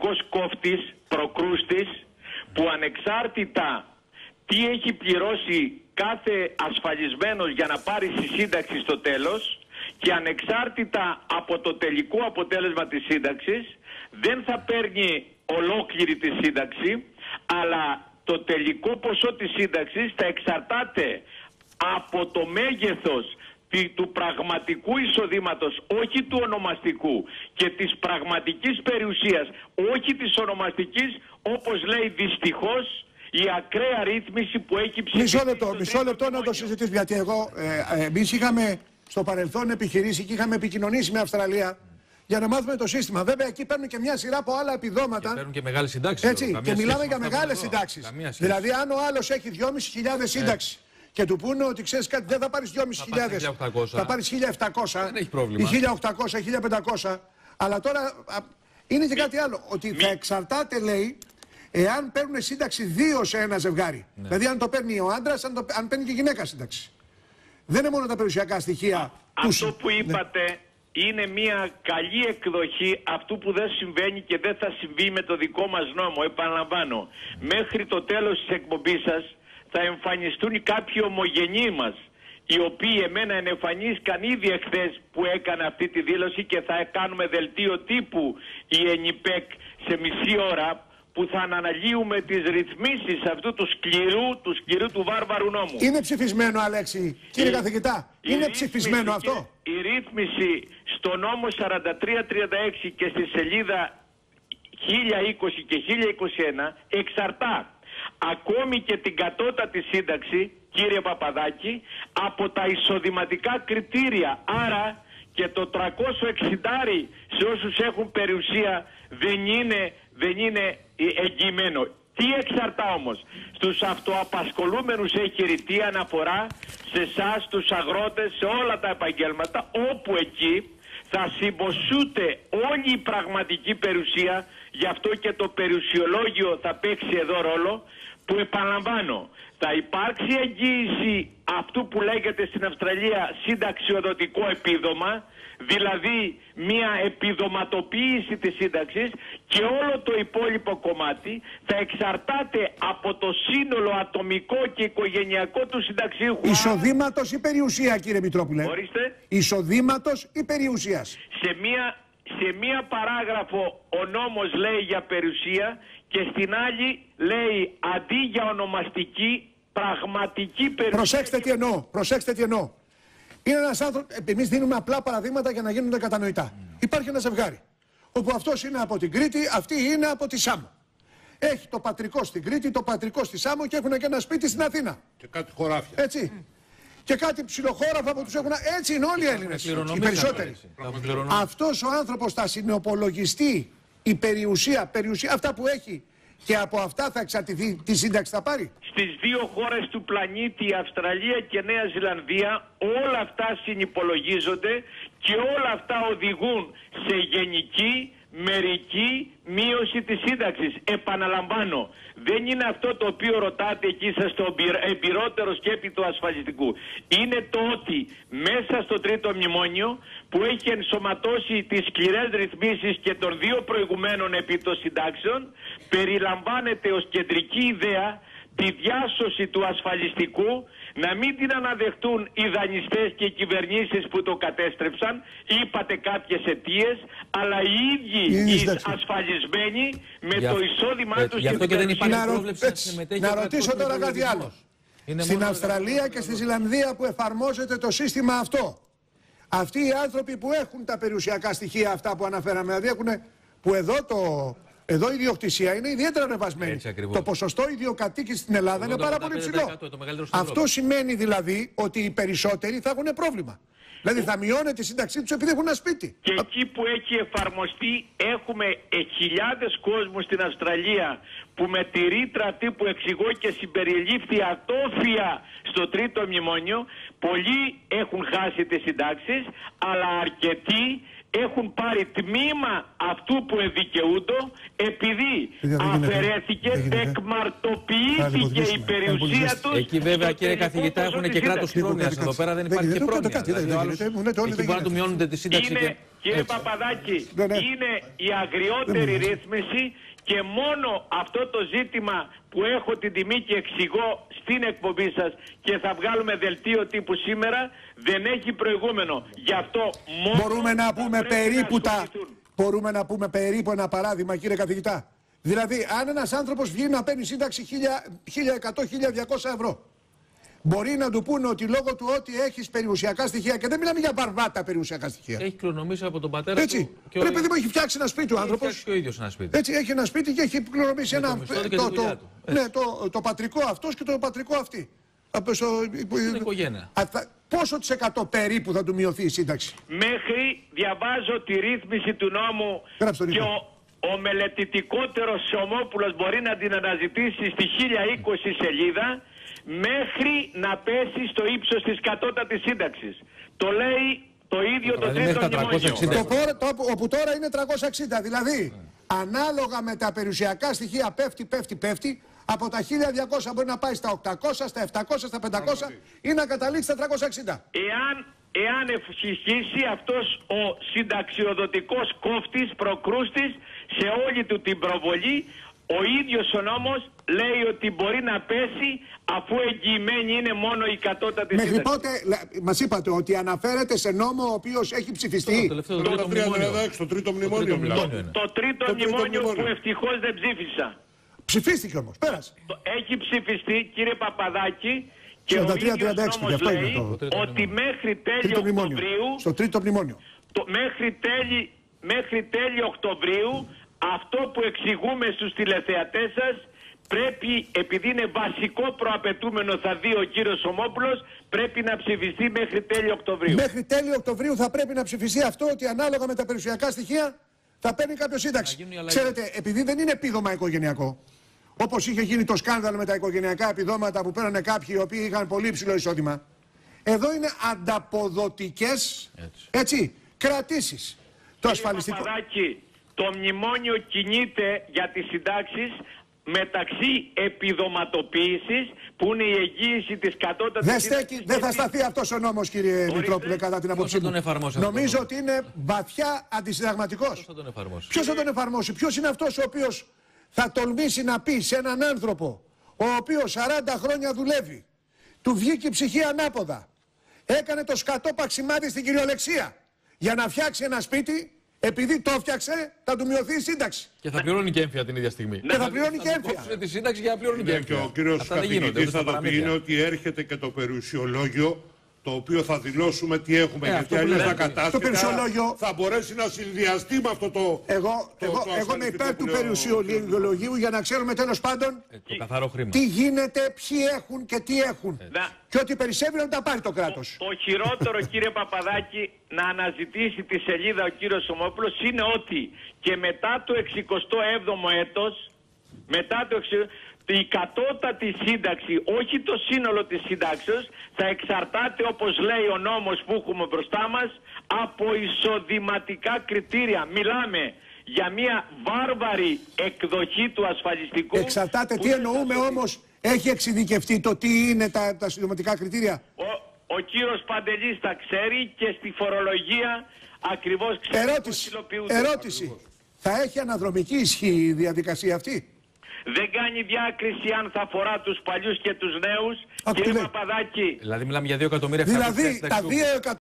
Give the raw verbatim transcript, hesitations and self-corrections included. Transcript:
πραγματικός κόφτης, προκρούστης, που ανεξάρτητα τι έχει πληρώσει κάθε ασφαλισμένος για να πάρει στη σύνταξη στο τέλος και ανεξάρτητα από το τελικό αποτέλεσμα της σύνταξης, δεν θα παίρνει ολόκληρη τη σύνταξη, αλλά το τελικό ποσό της σύνταξης θα εξαρτάται από το μέγεθος του πραγματικού εισοδήματος, όχι του ονομαστικού, και της πραγματικής περιουσίας, όχι της ονομαστικής, όπως λέει δυστυχώς η ακραία ρύθμιση που έχει ψηφίσει. Μισό λεπτό, μισό λεπτό να το συζητήσουμε, γιατί εγώ, ε, εμείς είχαμε στο παρελθόν επιχειρήσει και είχαμε επικοινωνήσει με Αυστραλία για να μάθουμε το σύστημα. Βέβαια, εκεί παίρνουν και μια σειρά από άλλα επιδόματα. Και παίρνουν και μεγάλες συντάξεις. Έτσι, και μιλάμε για μεγάλες συντάξεις. Δηλαδή, αν ο άλλος έχει δυόμισι χιλιάδες σύνταξη και του πούνε ότι ξέρεις κάτι, δεν θα πάρεις δυόμισι χιλιάδες, θα πάρεις χίλια επτακόσια, δεν έχει πρόβλημα. Ή χίλια οκτακόσια, χίλια πεντακόσια. Αλλά τώρα α, είναι και κάτι άλλο. Ότι θα εξαρτάται, λέει, εάν παίρνουν σύνταξη δύο σε ένα ζευγάρι. Ναι. Δηλαδή, αν το παίρνει ο άντρας, αν, το, αν παίρνει και η γυναίκα σύνταξη. Δεν είναι μόνο τα περιουσιακά στοιχεία. Α, αυτό που, που είπατε ναι. είναι μια καλή εκδοχή αυτού που δεν συμβαίνει και δεν θα συμβεί με το δικό μας νόμο. Επαναλαμβάνω, μέχρι το τέλος της εκπομπής σας θα εμφανιστούν κάποιοι ομογενείς μας, οι οποίοι εμένα ενεμφανίστηκαν ήδη εχθές που έκανα αυτή τη δήλωση και θα κάνουμε δελτίο τύπου η ΕΝΙΠΕΚ σε μισή ώρα, που θα αναλύουμε τις ρυθμίσεις αυτού του σκληρού, του σκληρού του βάρβαρου νόμου. Είναι ψηφισμένο, Αλέξη, κύριε η, καθηγητά, η είναι ψηφισμένο αυτό. Η ρύθμιση στο νόμο σαράντα τρία τριάντα έξι και στη σελίδα χίλια είκοσι και χίλια είκοσι ένα εξαρτά ακόμη και την κατώτατη σύνταξη, κύριε Παπαδάκη, από τα εισοδηματικά κριτήρια. Άρα και το τριακόσια εξήντα σε όσους έχουν περιουσία δεν είναι, δεν είναι εγγυημένο. Τι εξαρτά όμως? Στους αυτοαπασχολούμενους έχει ρητή αναφορά, σε εσάς, τους αγρότες, σε όλα τα επαγγέλματα, όπου εκεί θα συμποσούται όλη η πραγματική περιουσία. Γι' αυτό και το περιουσιολόγιο θα παίξει εδώ ρόλο, που επαναλαμβάνω, θα υπάρξει εγγύηση αυτού που λέγεται στην Αυστραλία συνταξιοδοτικό επίδομα, δηλαδή μια επιδοματοποίηση της σύνταξης, και όλο το υπόλοιπο κομμάτι θα εξαρτάται από το σύνολο ατομικό και οικογενειακό του συνταξίχου. Εισοδήματος ή περιουσία, κύριε Μητρόπουλε? Ορίστε. Εισοδήματος ή περιουσίας? Σε μία, σε μία παράγραφο ο νόμος λέει για περιουσία και στην άλλη λέει αντί για ονομαστική πραγματική περιουσία. Προσέξτε τι εννοώ, προσέξτε τι εννοώ. Είναι ένας άνθρωπος, εμείς δίνουμε απλά παραδείγματα για να γίνονται κατανοητά. Mm. Υπάρχει ένα ζευγάρι, όπου αυτός είναι από την Κρήτη, αυτή είναι από τη Σάμο. Έχει το πατρικό στην Κρήτη, το πατρικό στη Σάμο και έχουν και ένα σπίτι στην Αθήνα. Και κάτι χωράφια. Έτσι. Mm. Και κάτι ψιλοχώραφα που τους έχουν. Έτσι είναι όλοι οι Έλληνες. Οι περισσότεροι. Αυτός ο άνθρωπος θα συνοπολογιστεί η περιουσία, περιουσία, αυτά που έχει, και από αυτά θα εξαρτηθεί τι σύνταξη θα πάρει. Στις δύο χώρες του πλανήτη, η Αυστραλία και Νέα Ζηλανδία, όλα αυτά συνυπολογίζονται και όλα αυτά οδηγούν σε γενική, μερική μείωση της σύνταξης. Επαναλαμβάνω, δεν είναι αυτό το οποίο ρωτάτε εκεί σας το εμπειρότερο σκέπη του ασφαλιστικού. Είναι το ότι μέσα στο τρίτο μνημόνιο, που έχει ενσωματώσει τις σκληρές ρυθμίσεις και των δύο προηγουμένων επί των συντάξεων, περιλαμβάνεται ως κεντρική ιδέα τη διάσωση του ασφαλιστικού, να μην την αναδεχτούν οι δανειστές και οι κυβερνήσεις που το κατέστρεψαν. Είπατε κάποιες αιτίες, αλλά οι ίδιοι οι ασφαλισμένοι με για, το εισόδημά τους. Γι' αυτό και δεν υπάρχει πρόβλεψη να συμμετέχει. Να ρωτήσω τώρα κάτι άλλο. Στην Αυστραλία και στη Ζηλανδία που εφαρμόζεται το σύστημα αυτό, αυτοί οι άνθρωποι που έχουν τα περιουσιακά στοιχεία αυτά που αναφέραμε, δηλαδή έχουν, που εδώ το... Εδώ η ιδιοκτησία είναι ιδιαίτερα ανεβασμένη. Το ποσοστό ιδιοκατοίκησης στην Ελλάδα είναι πάρα πολύ ψηλό. Αυτό σημαίνει δηλαδή ότι οι περισσότεροι θα έχουν πρόβλημα. Δηλαδή θα μειώνεται η σύνταξή τους επειδή έχουν ένα σπίτι. Και εκεί που έχει εφαρμοστεί έχουμε χιλιάδες κόσμους στην Αυστραλία που με τη ρήτρα αυτή που εξηγώ και συμπεριλήφθη ατόφια στο τρίτο μνημόνιο, πολλοί έχουν χάσει τις συντάξεις, αλλά αρκετοί έχουν πάρει τμήμα αυτού που εδικαιούνται, επειδή αφαιρέθηκε, τεκμαρτοποιήθηκε η περιουσία τους. Εκεί βέβαια, κύριε καθηγητά, έχουν και κράτος πρόνοιας. Εδώ πέρα δεν υπάρχει και πρόνοια. Εκεί μπορεί να του μειώνονται τη σύνταξη. Κύριε Παπαδάκη, ναι, ναι. είναι η αγριότερη ρύθμιση και μόνο αυτό το ζήτημα που έχω την τιμή και εξηγώ στην εκπομπή σας και θα βγάλουμε δελτίο τύπου σήμερα, δεν έχει προηγούμενο. Γι' αυτό μόνο μπορούμε να πούμε περίπου να τα... Μπορούμε να πούμε περίπου ένα παράδειγμα, κύριε καθηγητά. Δηλαδή, αν ένας άνθρωπος βγει να παίρνει σύνταξη χίλια εκατό με χίλια διακόσια ευρώ, μπορεί να του πούνε ότι λόγω του ότι έχεις περιουσιακά στοιχεία, και δεν μιλάμε για μπαρβάτα περιουσιακά στοιχεία. Έχει κληρονομήσει από τον πατέρα έτσι, του. Και πρέπει να έχει φτιάξει ένα σπίτι ο άνθρωπος. Έχει φτιάξει και ο ίδιος ένα σπίτι. Έτσι, έχει ένα σπίτι και έχει κληρονομήσει ένα. Το, το, το, ναι, το, το πατρικό αυτός και το πατρικό αυτή. Στην οικογένεια. Πόσο της εκατό περίπου θα του μειωθεί η σύνταξη? Μέχρι, διαβάζω τη ρύθμιση του νόμου και ο, ο μελετητικότερος Σωμόπουλος μπορεί να την αναζητήσει στη χίλια είκοσι σελίδα, μέχρι να πέσει στο ύψος της κατώτατης σύνταξης. Το λέει το ίδιο το τρίτο μνημόνιο. Το, το, όπου τώρα είναι τριακόσια εξήντα. Δηλαδή, ανάλογα με τα περιουσιακά στοιχεία πέφτει, πέφτει, πέφτει. Από τα χίλια διακόσια μπορεί να πάει στα οκτακόσια, στα επτακόσια, στα πεντακόσια ή να καταλήξει στα τριακόσια εξήντα. Εάν, εάν ευχηχήσει αυτός ο συνταξιοδοτικός κόφτης, προκρούστης, σε όλη του την προβολή, ο ίδιος ο νόμος λέει ότι μπορεί να πέσει αφού εγγυημένη είναι μόνο η κατώτατη σύνταξη. Μέχρι πότε, μας είπατε ότι αναφέρεται σε νόμο ο οποίος έχει ψηφιστεί. Το, το, το, το, το τρίτο μνημόνιο. Το τρίτο μνημόνιο που ευτυχώς δεν ψήφισα. Ψηφίστηκε όμως, πέρασε. Έχει ψηφιστεί, κύριε Παπαδάκη, και ο ίδιος νόμος λέει το... ότι μέχρι τέλη Οκτωβρίου, στο τρίτο μνημόνιο, το, μέχρι, τέλη, μέχρι τέλη Οκτωβρίου, αυτό που εξηγούμε στους τηλεθεατές σας, πρέπει, επειδή είναι βασικό προαπαιτούμενο, θα δει ο κύριος Σωμόπουλος, πρέπει να ψηφιστεί μέχρι τέλη Οκτωβρίου. Μέχρι τέλη Οκτωβρίου θα πρέπει να ψηφιστεί αυτό, ότι ανάλογα με τα περιουσιακά στοιχεία θα παίρνει κάποιο σύνταξη. Ξέρετε, επειδή δεν είναι επίδομα οικογενειακό, όπως είχε γίνει το σκάνδαλο με τα οικογενειακά επιδόματα που παίρνανε κάποιοι οι οποίοι είχαν πολύ υψηλό εισόδημα, εδώ είναι ανταποδοτικές, έτσι, έτσι κρατήσεις. Το ασφαλιστικό. Παπαδάκη, το μνημόνιο κινείται για τις συντάξεις μεταξύ επιδοματοποίησης, που είναι η εγγύηση της κατώτατης δεν σύνταξης. Δεν θα σταθεί αυτός ο νόμος, κύριε Μητρόπουλε, κατά την άποψή μου. Νομίζω ότι είναι βαθιά αντισυνταγματικός. Ποιος θα τον εφαρμόσει? Ποιος θα τον εφαρμόσει? Ποιος είναι αυτός ο οποίος θα τολμήσει να πει σε έναν άνθρωπο ο οποίος σαράντα χρόνια δουλεύει, του βγήκε η ψυχή ανάποδα, έκανε το σκατό παξιμάδι στην κυριολεξία για να φτιάξει ένα σπίτι, επειδή το έφτιαξε, θα του μειωθεί η σύνταξη. Και θα πληρώνει και έμφυα την ίδια στιγμή. Και θα πληρώνει και έμφυα. Θα τη σύνταξη για να πληρώνει και έμφυα. Και ο κύριος καθηγητής θα το πει είναι ότι έρχεται και το περιουσιολόγιο, το οποίο θα δηλώσουμε τι έχουμε, ε, γιατί αλλιώς τα κατάστοιχα περιουσιολόγιο... θα μπορέσει να συνδυαστεί με αυτό το... Εγώ, το, εγώ, το εγώ είμαι υπέρ του περιουσιολογίου για να ξέρουμε τέλος πάντων ε, το καθαρό χρήμα. Τι γίνεται, ποιοι έχουν και τι έχουν. Ε. Και ότι περισσεύει να τα πάρει το κράτος. Το, το χειρότερο, κύριε Παπαδάκη, να αναζητήσει τη σελίδα ο κύριος Σωμόπουλος, είναι ότι και μετά το εξηκοστό έβδομο έτος, μετά το η κατώτατη σύνταξη, όχι το σύνολο της συντάξεως, θα εξαρτάται, όπως λέει ο νόμος που έχουμε μπροστά μας, από εισοδηματικά κριτήρια. Μιλάμε για μια βάρβαρη εκδοχή του ασφαλιστικού. Εξαρτάται, τι εννοούμε όμως, έχει εξειδικευτεί το τι είναι τα, τα εισοδηματικά κριτήρια. Ο, ο κύριος Παντελής τα ξέρει και στη φορολογία ακριβώς ξέρει. Ερώτηση, ερώτηση. Θα έχει αναδρομική ισχύ η διαδικασία αυτή? Δεν κάνει διάκριση αν θα αφορά τους παλιούς και τους νέους. Κύριε Παπαδάκη. Δηλαδή μιλάμε για δύο εκατομμύρια Δηλαδή τα δύο εκατομμύρια